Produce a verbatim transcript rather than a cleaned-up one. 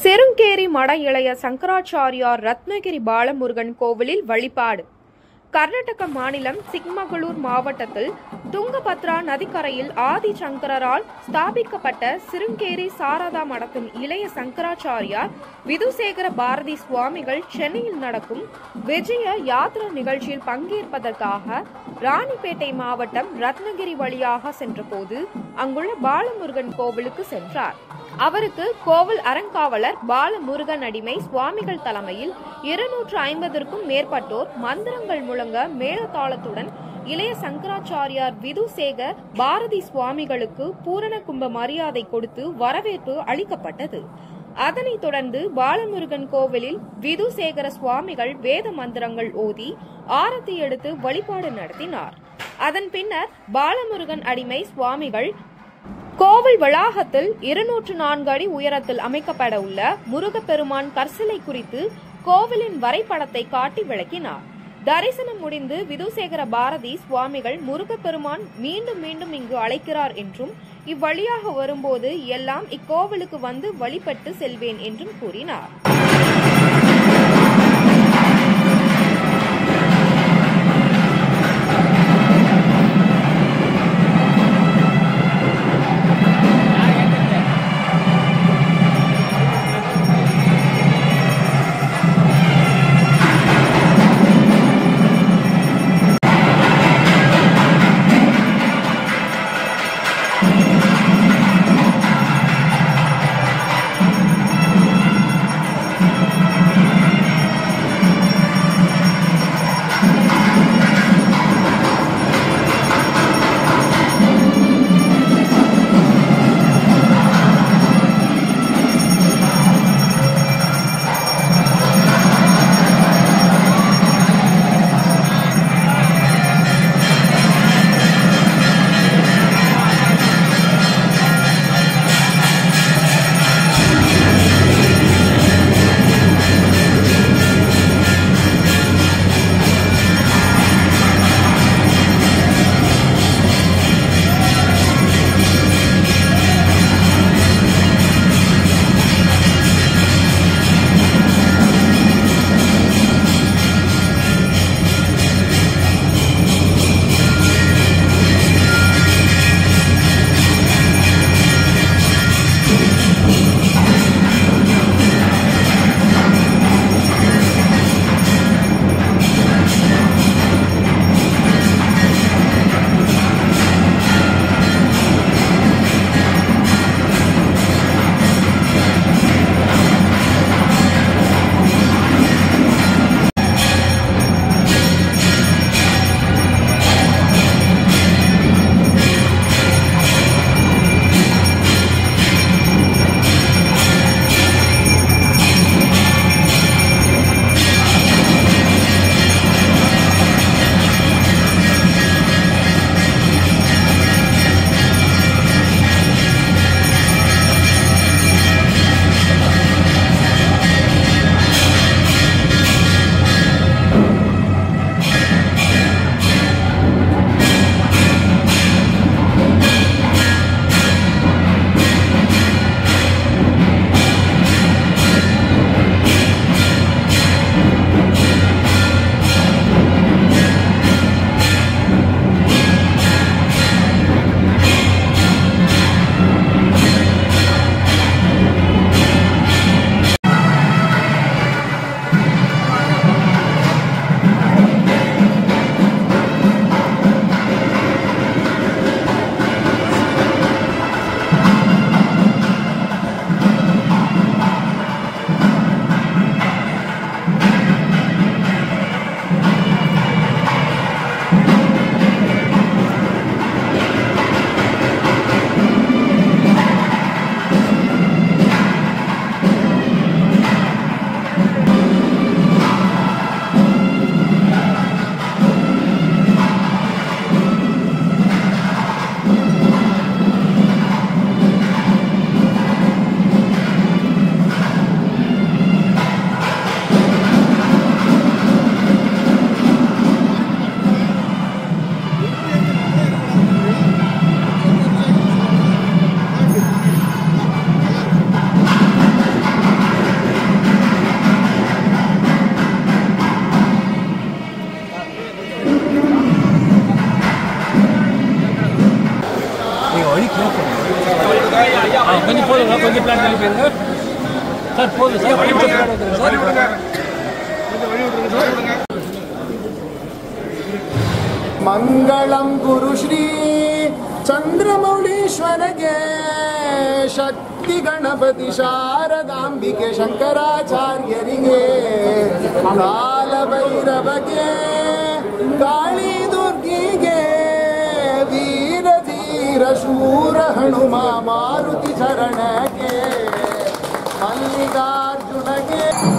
சிருங்கேரி மட இளைய சங்கராச்சாரியார் ரத்னகிரி பாலமுருகன் கோவிலில் வழிபாடு. கர்நாடக மாநிலம் சிக்மகளூர் மாவட்டத்தில் துங்கபத்ரா நதிக்கரையில் ஆதி சங்கரால் ஸ்தாபிக்கப்பட்ட சிருங்கேரி சாரதா மடத்தின் இளைய சங்கராச்சாரியார் விதுசேகர பாரதி சுவாமிகள் சென்னையில் நடக்கும் விஜய யாத்ரா நிகழ்ச்சியில் பங்கேற்பதற்காக ராணிப்பேட்டை மாவட்டம் ரத்னகிரி வழியாக சென்றபோது அங்குள்ள பாலமுருகன் கோவிலுக்கு சென்றார். அவருக்கு கோவில் அறங்காவலர் பாலமுருகன் அடிமை சுவாமிகள் தலைமையில் இருநூற்று ஐம்பதற்கும் மேற்பட்டோர் மந்திரங்கள் முழங்க மேளதாளத்துடன் இளைய சங்கராச்சாரியார் விதுசேகர் பாரதி சுவாமிகளுக்கு பூரண கும்ப மரியாதை கொடுத்து வரவேற்பு அளிக்கப்பட்டது. அதனைத் தொடர்ந்து பாலமுருகன் கோவிலில் விதுசேகர சுவாமிகள் வேத மந்திரங்கள் ஓதி ஆரத்தி எடுத்து வழிபாடு நடத்தினார். அதன் பின்னர் பாலமுருகன் அடிமை சுவாமிகள் கோவில் வளாகத்தில் இருநூற்று நான்கு அடி உயரத்தில் அமைக்கப்பட உள்ள முருகப்பெருமான் கற்சிலை குறித்து கோவிலின் வரைபடத்தை காட்டி விளக்கினார். தரிசனம் முடிந்து விதுசேகர பாரதி சுவாமிகள் முருகப்பெருமான் மீண்டும் மீண்டும் இங்கு அழைக்கிறார் என்றும் இவ்வழியாக வரும்போது எல்லாம் இக்கோவிலுக்கு வந்து வழிபட்டு செல்வேன் என்றும் கூறினார். Thank you. मंगलम गुरु श्री चंद्रमौलीश्वर के शक्ति गणपति शारदांबिके शंकराचार्यरिगे काल भैरव के काली दुर्गी के वीर धीर शूर हनुमा मारुति चरण के मल्लिकार्जुन के